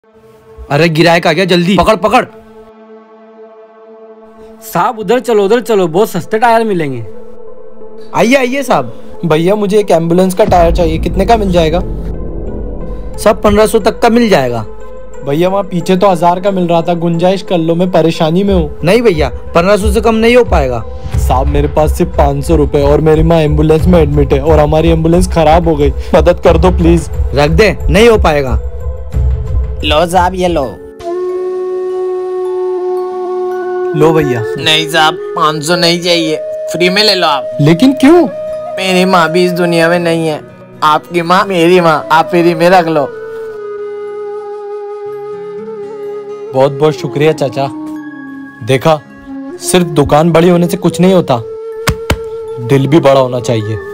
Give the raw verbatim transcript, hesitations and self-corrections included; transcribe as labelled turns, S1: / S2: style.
S1: अरे गिराए का क्या, जल्दी पकड़ पकड़।
S2: साहब उधर चलो उधर चलो, बहुत सस्ते टायर मिलेंगे।
S1: आइए आइए साहब।
S3: भैया मुझे एक एम्बुलेंस का टायर चाहिए, कितने का मिल जाएगा?
S1: सब पंद्रह सौ तक का मिल जाएगा।
S3: भैया वहाँ पीछे तो हजार का मिल रहा था, गुंजाइश कर लो, मैं परेशानी में हूँ।
S1: नहीं भैया, पंद्रह सौ से कम नहीं हो पाएगा।
S3: साहब मेरे पास सिर्फ पाँच सौ रुपए और मेरी माँ एम्बुलेंस में एडमिट है और हमारी एम्बुलेंस खराब हो गई, मदद कर दो प्लीज।
S1: रख दे, नहीं हो पाएगा।
S4: लो साहब ये लो।
S3: लो भैया।
S4: नहीं साहब पाँच सौ नहीं चाहिए, फ्री में ले लो आप।
S3: लेकिन क्यों?
S4: मेरी माँ भी इस दुनिया में नहीं है, आपकी माँ मेरी माँ, आप फ्री में रख लो।
S3: बहुत बहुत शुक्रिया चाचा। देखा, सिर्फ दुकान बड़ी होने से कुछ नहीं होता, दिल भी बड़ा होना चाहिए।